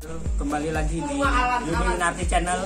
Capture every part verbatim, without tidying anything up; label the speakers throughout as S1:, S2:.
S1: Kembali lagi di Yuni Channel.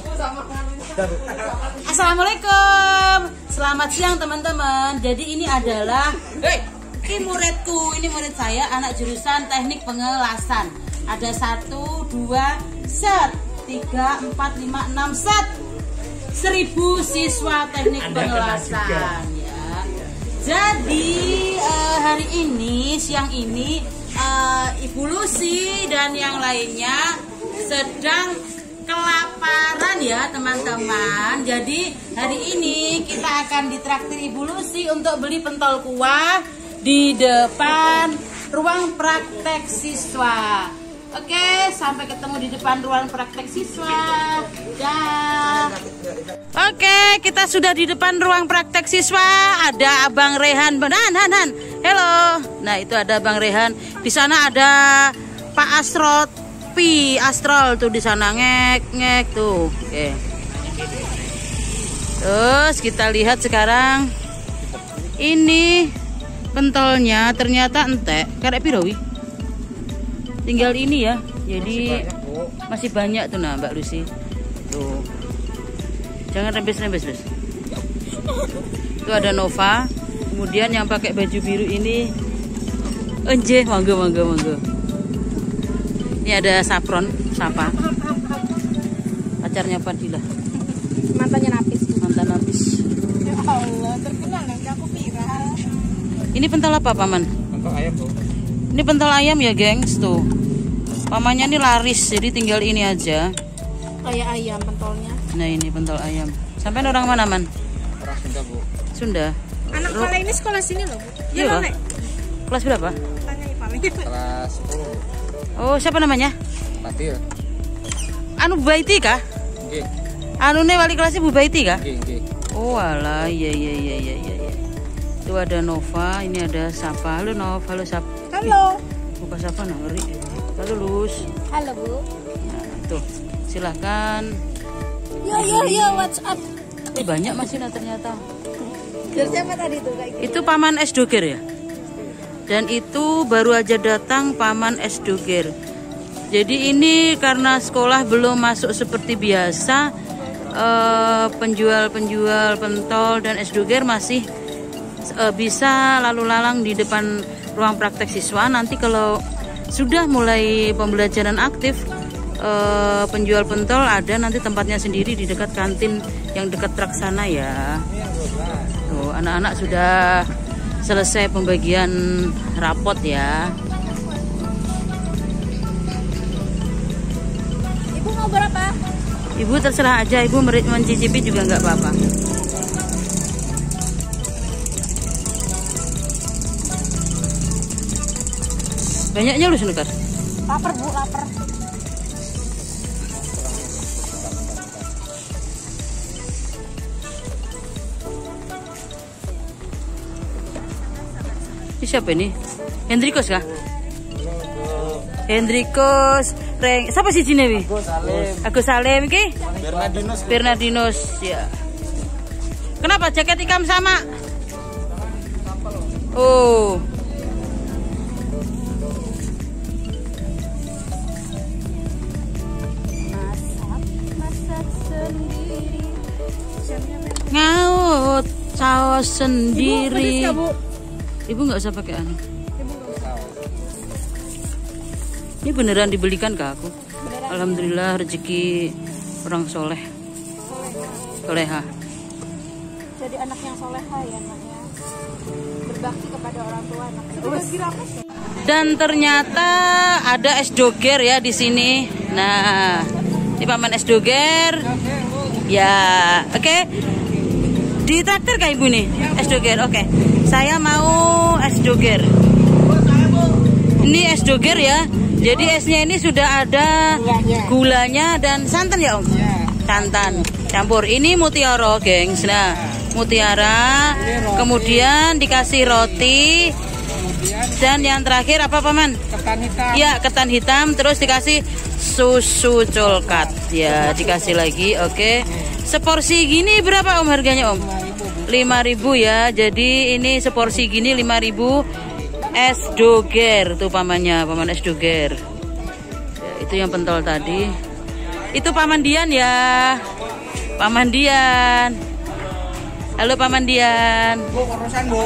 S2: Assalamualaikum, selamat siang teman-teman. Jadi ini adalah ini muridku, ini murid saya, anak jurusan teknik pengelasan. Ada satu, dua, set, tiga, empat, lima, enam, set, seribu siswa teknik Anda pengelasan. Ya. Jadi uh, hari ini, siang ini, uh, Ibu Lucy dan yang lainnya sedang kelaparan ya teman-teman. Jadi hari ini kita akan ditraktir Ibu Lucy untuk beli pentol kuah di depan ruang praktek siswa. Oke, sampai ketemu di depan ruang praktek siswa. Dah. Oke, kita sudah di depan ruang praktek siswa. Ada Abang Rehan. Han, Han, Han. Halo. Nah, itu ada Abang Rehan. Di sana ada Pak Asrot. Pi Astral tuh di sana ngek ngek tuh. Oke. Terus kita lihat sekarang ini pentolnya ternyata entek. Karek pirawi. Tinggal ini ya. Jadi masih banyak tuh nah Mbak Lucy. Tuh. Jangan rembes-rembes, Bes. Itu ada Nova. Kemudian yang pakai baju biru ini enje, mangga mangga mangga. Ini ada Sapron, Sapa, pacarnya Fadila,
S3: mantannya Napis,
S2: mantan Napis.
S3: Ya Allah, terkenal nanti aku viral.
S2: Ini pentol apa paman?
S1: Pentol ayam tuh.
S2: Ini pentol ayam ya gengs tuh. Pamannya ini laris, jadi tinggal ini aja.
S3: Kayak ayam pentolnya.
S2: Nah ini pentol ayam. Sampai orang mana man?
S1: Orang Sunda bu.
S2: Sunda.
S3: Anak
S2: Ro
S3: Pala ini sekolah sini loh bu.
S2: Iya loh. Kelas berapa?
S3: Tanya Ipal.
S1: Kelas sepuluh.
S2: Oh siapa namanya?
S1: Fatil.
S2: Anu Bu Baiti kah?
S1: Nggih.
S2: Anu nih wali kelasnya Bu Baiti kah?
S1: Nggih, nggih.
S2: Oh alah, iya iya iya iya iya. Itu ada Nova, ini ada Sapa. Halo Nova, halo Sapa.
S3: Halo.
S2: Buka Sapa nah, ngeri. Halo Lus.
S3: Halo bu.
S2: Nah, tuh. Silahkan.
S3: Yo yo yo, what's up?
S2: Eh, banyak masih nah ternyata.
S3: Dari siapa tadi tuh kayak gitu?
S2: Itu Paman S Doger ya? Dan itu baru aja datang Paman S Doger. Jadi ini karena sekolah belum masuk seperti biasa, penjual-penjual eh, pentol dan es doger masih eh, bisa lalu lalang di depan ruang praktek siswa. Nanti kalau sudah mulai pembelajaran aktif, eh, penjual pentol ada nanti tempatnya sendiri di dekat kantin yang dekat truk sana ya. Tuh, anak-anak sudah selesai pembagian rapot ya.
S3: Ibu mau berapa?
S2: Ibu terserah aja, ibu mencicipi juga nggak apa-apa. Banyaknya lu senukar.
S3: Lapar bu, lapar.
S2: Ini siapa ini? Hendrikos kah? Hendrikos. Reng, siapa sih Cinewi?
S1: Agus Salim.
S2: Agus Salim ki?
S1: Bernardinus.
S2: Bernardinus ya. Kenapa jaket ikam sama? Oh.
S3: Masak, masak sendiri.
S2: Ngaut saus sendiri.
S3: Ibu, pedes ya, Bu?
S2: Ibu nggak usah pakai anu. Ini beneran dibelikan ke aku.
S3: Beneran.
S2: Alhamdulillah rezeki orang soleh. Soleha.
S3: Jadi anak yang soleha ya anaknya. Berbakti kepada orang tua anak. Berbagi apa sih?
S2: Dan ternyata ada es doger ya di sini. Nah, ini Paman es doger. Ya, oke. Okay. Ditraktir kah ibu nih? Es doger, oke. Okay. Saya mau es doger. Ini es doger ya. Jadi esnya ini sudah ada gulanya, gulanya dan santan ya om? Ya. Santan campur. Ini mutiara gengs. Nah mutiara, kemudian dikasih roti, dan yang terakhir apa paman?
S1: Ketan hitam.
S2: Ya ketan hitam. Terus dikasih susu colkat. Ya dikasih lagi. Oke. Seporsi gini berapa om harganya om? lima ribu ya. Jadi ini seporsi gini lima ribu. Es doger tuh pamannya, paman es doger. Ya, Itu yang pentol tadi. Itu Paman Dian ya. Paman Dian. Halo Paman Dian.
S1: Bu, urusan Bu.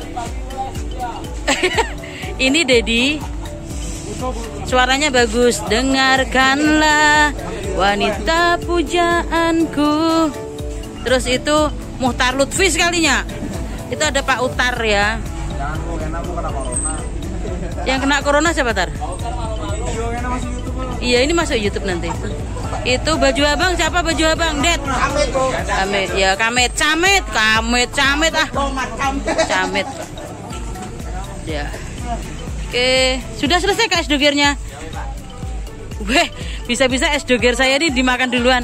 S2: Ini Dedi. Suaranya bagus. Dengarkanlah wanita pujaanku. Terus itu Muhtar Lutfi sekalinya. Itu ada Pak Utar ya.
S1: Jangan Bu, enak Bu kena corona.
S2: Yang kena corona siapa Tar?
S1: Video enak masuk YouTube Bu.
S2: Iya ini masuk YouTube nanti. Itu baju abang siapa baju abang? Det.
S1: Amit Bu.
S2: Kamit ya kamit camit kamit camit ah. Camit. Ya. Oke, sudah selesai Kak es dogernya. Weh, bisa-bisa es doger saya ini dimakan duluan.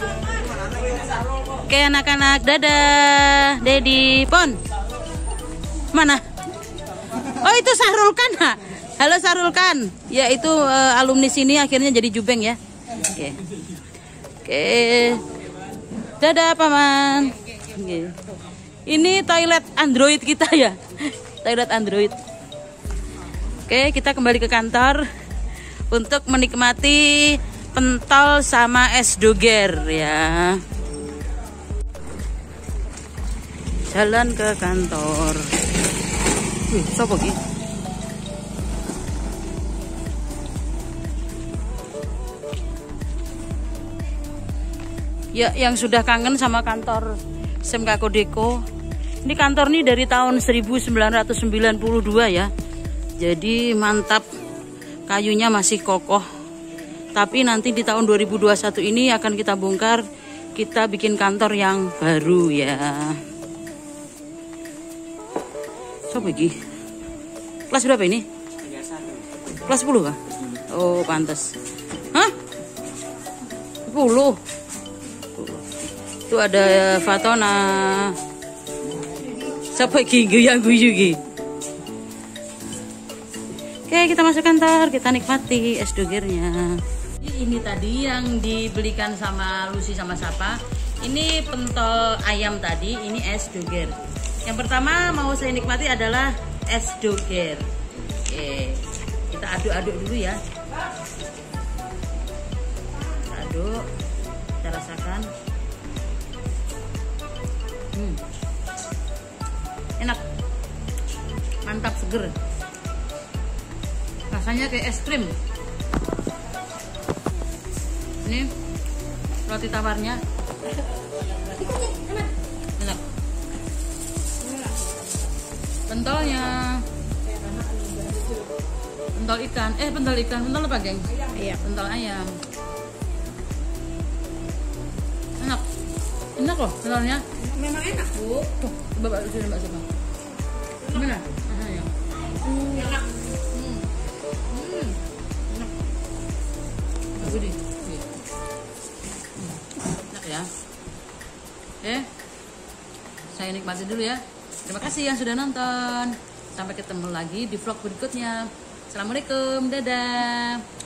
S2: Oke anak-anak, dadah. Dedi, Pon. Mana? Oh itu Sahrul Kan. Halo Sahrul Kan. Ya itu uh, alumni sini akhirnya jadi jubeng ya. Oke. Oke. Dadah Paman. Oke. Ini toilet Android kita ya. Toilet Android. Oke, kita kembali ke kantor untuk menikmati pentol sama es doger ya. Jalan ke kantor. Wih, sopo ki? Ya, yang sudah kangen sama kantor S M K Kodeko. Ini kantor nih dari tahun seribu sembilan ratus sembilan puluh dua ya. Jadi mantap. Kayunya masih kokoh. Tapi nanti di tahun dua ribu dua puluh satu ini akan kita bongkar. Kita bikin kantor yang baru ya. Siapa ini? Kelas berapa ini? Kelas sepuluh kah? Oh pantas. Hah? sepuluh. Itu ada Fatona. Siapa ini yang guyu ini? Oke kita masuk kantor, kita nikmati es dogernya. Ini tadi yang dibelikan sama Lucy sama Sapa. Ini pentol ayam tadi, ini es doger. Yang pertama mau saya nikmati adalah es doger. Oke, kita aduk-aduk dulu ya. Kita aduk, kita rasakan. Hmm. Enak, mantap, seger. Rasanya kayak es krim. Ini roti tawarnya. Enak. Pentolnya. Pentol ikan. Eh, pentol ikan. Pentol apa, geng? Iya, pentol ayam. Enak. Enak loh pentolnya.
S3: Memang enak, Bu.
S2: Tuh, coba Mbak Lucy, Mbak Sapa. Gimana? Rasanya.
S3: Hmm, enak.
S2: Hmm. Hmm. Enak. Bagus deh. Enak ya. Oke. Saya nikmati dulu ya. Terima kasih yang sudah nonton. Sampai ketemu lagi di vlog berikutnya. Assalamualaikum. Dadah.